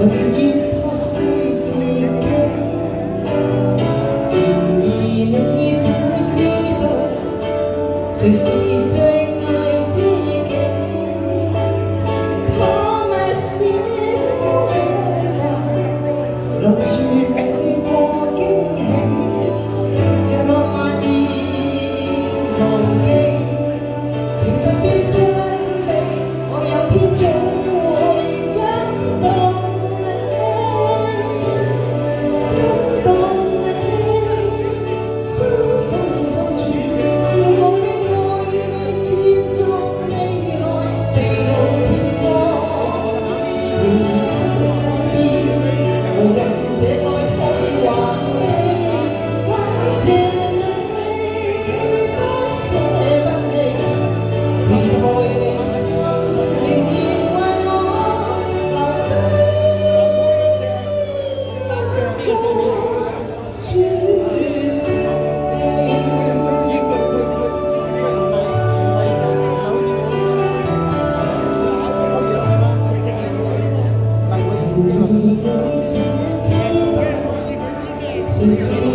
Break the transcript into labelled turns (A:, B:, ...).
A: 要破碎自己，然而你才知道，誰是最愛知己。Promise me forever， 落住每個驚喜，讓浪漫易忘記，甜不必相比，我有天總會感動你，深深深處，用我的愛與你接觸未來，地老天荒，仍不改變，無人這愛痛還未感謝你，不捨不棄，離開你心，仍然為我留低你才知道，誰是